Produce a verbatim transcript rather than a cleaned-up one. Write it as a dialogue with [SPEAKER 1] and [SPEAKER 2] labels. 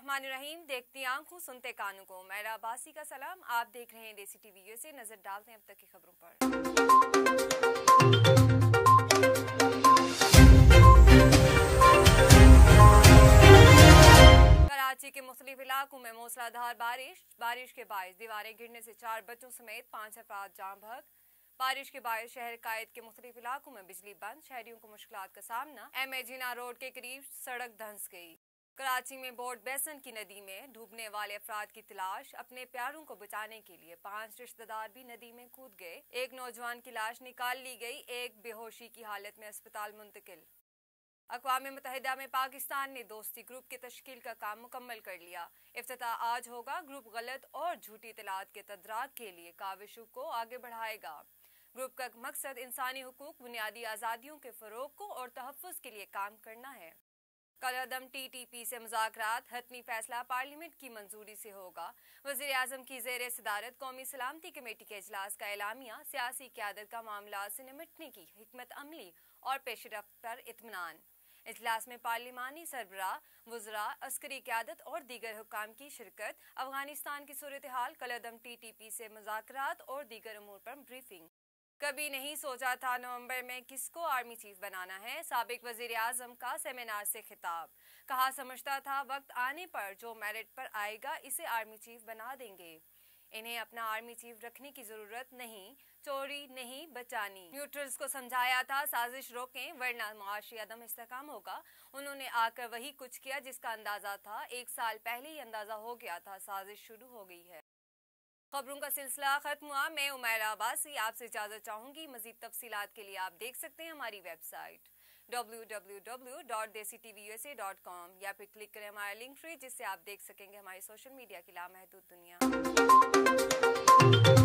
[SPEAKER 1] बिस्मिल्लाहिर्रहमानिर्रहीम। देखती आंखों सुनते कानों को, मेरा अब्बासी का सलाम। आप देख रहे हैं देसी टीवी यूएसए। नजर डालते हैं अब तक की खबरों पर। कराची के मुख्तलिफ इलाकों में मूसलाधार बारिश बारिश के बायस दीवारें गिरने से चार बच्चों समेत पांच अफराद जाँ बहक। बारिश के बायस शहर कायद के मुख्तलिफ इलाकों में बिजली बंद, शहरियों को मुश्किलात का सामना। एम ए जिना रोड के करीब सड़क धंस गई। कराची में बोर्ड बेसन की नदी में डूबने वाले अफराद की तलाश। अपने प्यारों को बचाने के लिए पांच रिश्तेदार भी नदी में कूद गए। एक नौजवान की लाश निकाल ली गई, एक बेहोशी की हालत में अस्पताल मुंतकिल। अक़वाम मुत्तहिदा में पाकिस्तान ने दोस्ती ग्रुप की तश्कील का काम मुकम्मल कर लिया। इफ्तिताह आज होगा। ग्रुप गलत और झूठी इत्तलात के तदराक के लिए काविशों को आगे बढ़ाएगा। ग्रुप का मकसद इंसानी हुकूक, बुनियादी आज़ादियों के फ़रोग़ को और तहफ़्फ़ुज़ के लिए काम करना है। कलअदम टी टी पी से मुज़ाकरात, हतमी फैसला पार्लियामेंट की मंजूरी से होगा। वज़ीर आज़म की ज़ेर सदारत कौमी सलामती कमेटी के इजलास का एलामिया। सियासी क़यादत का मामला से निमटने की हिकमत अमली और पेशरफ्त पर इत्मीनान। इजलास में पार्लिमानी सरबराह, वज़रा, अस्करी क़यादत और दीगर हुक्काम की शिरकत। अफगानिस्तान की सूरत हाल, कलअदम टी टी पी से मुज़ाकरात और दीगर अमूर पर ब्रीफिंग। कभी नहीं सोचा था नवंबर में किसको आर्मी चीफ बनाना है। साबिक वजीर आजम का सेमिनार से खिताब। कहा समझता था वक्त आने पर जो मेरिट पर आएगा इसे आर्मी चीफ बना देंगे। इन्हें अपना आर्मी चीफ रखने की जरूरत नहीं, चोरी नहीं बचानी। न्यूट्रल्स को समझाया था साजिश रोकें वरना मुआशी अदम इस्तेहकाम होगा। उन्होंने आकर वही कुछ किया जिसका अंदाजा था। एक साल पहले ही अंदाजा हो गया था साजिश शुरू हो गई है। खबरों का सिलसिला खत्म हुआ। मैं उमैरा अब्बासी आपसे इजाजत चाहूंगी। मजीद तफसीलात के लिए आप देख सकते हैं हमारी website W W W dot Desi TV U S A dot com या फिर क्लिक करें हमारा लिंक ट्री, जिससे आप देख सकेंगे हमारी सोशल मीडिया की लामहदूद दुनिया।